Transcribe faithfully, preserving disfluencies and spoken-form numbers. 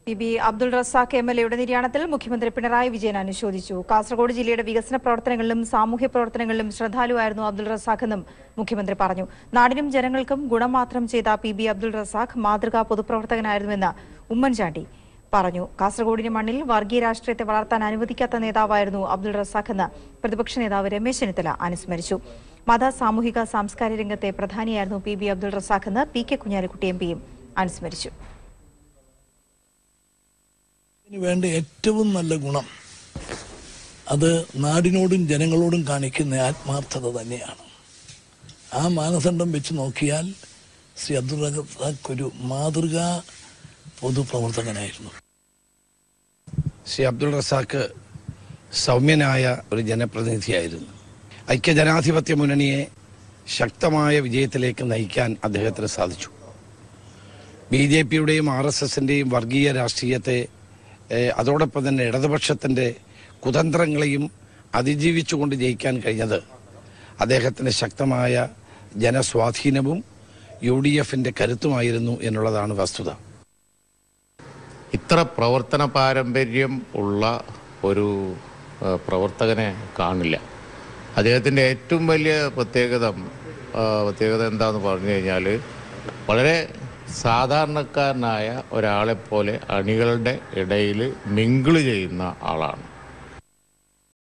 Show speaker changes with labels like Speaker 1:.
Speaker 1: P B Abdul Razak M L എയുടെ നിര്യാണത്തിൽ മുഖ്യമന്ത്രി പിണറായി വിജയൻ അനുശോചിച്ചു. കാസർഗോഡ് ജില്ലയുടെ വികസന പ്രവർത്തനങ്ങളിലും സാമൂഹ്യ പ്രവർത്തനങ്ങളിലും ശ്രദ്ധാലുവായിരുന്നു Abdul Razak എന്നും മുഖ്യമന്ത്രി പറഞ്ഞു. നാടിനും ജനങ്ങൾക്കും ഗുണം മാത്രം ചെയ്ത പി ബി Abdul Razak മാതൃകാ പൊതുപ്രവർത്തകനായിരുന്നുവെന്ന് ഉമ്മൻചാണ്ടി പറഞ്ഞു. കാസർഗോഡിന്റെ മണ്ണിൽ വർഗീയ രാഷ്ട്രീയത്തെ വളർത്താൻ അനുവദിക്കാത്ത നേതാവായിരുന്നു Abdul Razak എന്ന് പ്രതിപക്ഷ നേതാവ് രമേശ് ചെന്നിത്തല അനുസ്മരിച്ചു. മത സാമൂഹിക സാംസ്കാരിക രംഗത്തെ പ്രധാനിയായിരുന്നു പി ബി Abdul Razak എന്ന് പി കെ കുഞ്ഞാലിക്കുട്ടി എം പിയും അനുസ്മരിച്ചു.
Speaker 2: വേണ്ട ഏറ്റവും നല്ല ഗുണം അത് നാടിനോടും ജനങ്ങളോടും കാണിക്കുന്ന ആത്മാർത്ഥത തന്നെയാണ്. ആ മാനദണ്ഡം വെച്ച് നോക്കിയാൽ ശ്രീ അബ്ദുൾ റസാഖ് ഒരു മാതൃകാ പൊതുപ്രവർത്തകനായിരുന്നു.
Speaker 3: ശ്രീ അബ്ദുൾ റസാഖ് സൗമ്യനായ ഒരു ജനപ്രതിനിധിയായിരുന്നു. ഐക്യജനാധിപത്യ മുന്നണിയെ ശക്തമായ വിജയത്തിലേക്ക് നയിക്കാൻ അദ്ദേഹത്തിന് സാധിച്ചു. ബി ജെ പിയുടെയും ആർ എസ് എസിൻ്റെയും വർഗീയ രാഷ്ട്രീയത്തെ അതോടൊപ്പം തന്നെ ഇടതുപക്ഷത്തിൻ്റെ കുതന്ത്രങ്ങളെയും അതിജീവിച്ചുകൊണ്ട് ജയിക്കാൻ കഴിഞ്ഞത് അദ്ദേഹത്തിൻ്റെ ശക്തമായ ജനസ്വാധീനവും യു ഡി എഫിൻ്റെ കരുത്തുമായിരുന്നു എന്നുള്ളതാണ് വസ്തുത.
Speaker 4: ഇത്ര പ്രവർത്തന പാരമ്പര്യം ഉള്ള ഒരു പ്രവർത്തകനെ കാണില്ല. അദ്ദേഹത്തിൻ്റെ ഏറ്റവും വലിയ പ്രത്യേകത പ്രത്യേകത എന്താണെന്ന് പറഞ്ഞു കഴിഞ്ഞാൽ വളരെ സാധാരണക്കാരനായ ഒരാളെപ്പോലെ അണികളുടെ ഇടയിൽ മിങ്കിൾ ചെയ്യുന്ന ആളാണ്.